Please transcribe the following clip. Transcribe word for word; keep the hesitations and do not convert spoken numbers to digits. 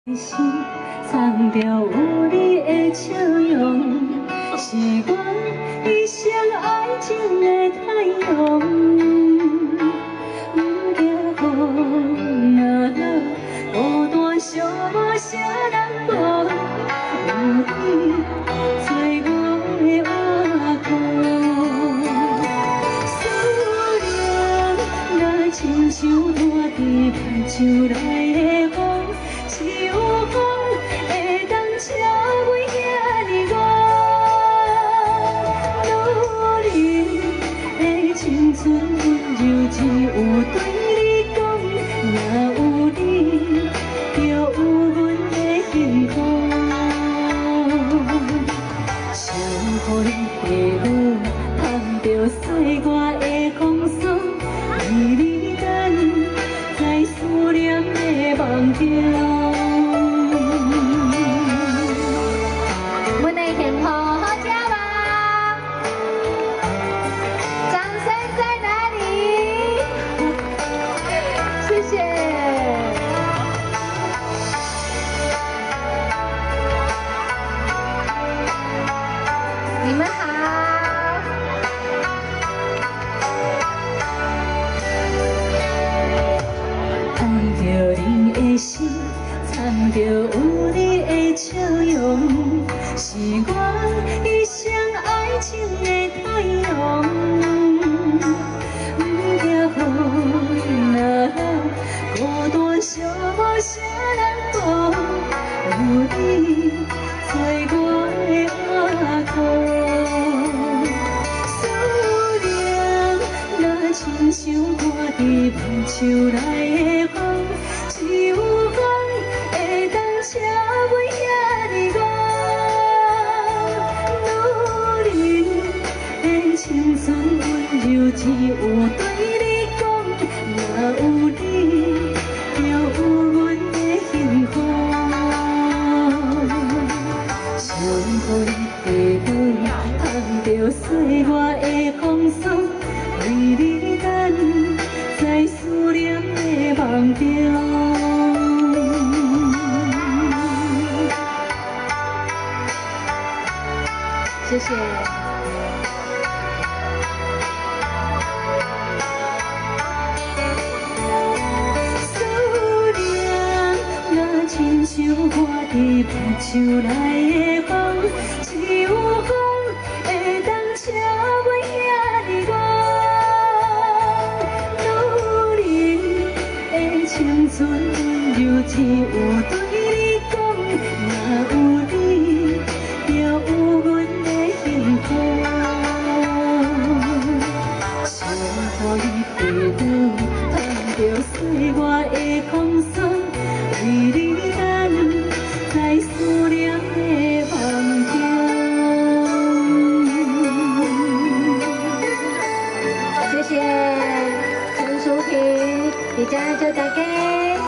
心藏着有你的笑容，是我一生爱情的太阳。不惊风若落，孤单寂寞啥人无？有你做我的依靠。思念若亲像拖伫目睭内的风。 是有风会当车袂遐尼远，路人的青春温柔只有对你讲，若有你，就有阮的幸福。想予你陪舞，捧着岁月的风霜，为你等，在思念的梦中。 你们好， 爱着你的心，藏着有你的笑容，是我一生爱情的太阳。不惊风若落，孤单寂寞啥人无？有你做我的依靠。 亲像拖伫目睭内的风，只有风会当车袂遐尼远。女人的青春温柔，只有对你讲，若有你，就有阮的幸福。想予你陪舞，捧着岁月的风霜，为你。 在思念的梦中， 谢谢。 思念若亲像拖伫目睭内的风，只有风会当车袂遐尼远。 青春温柔，只有对。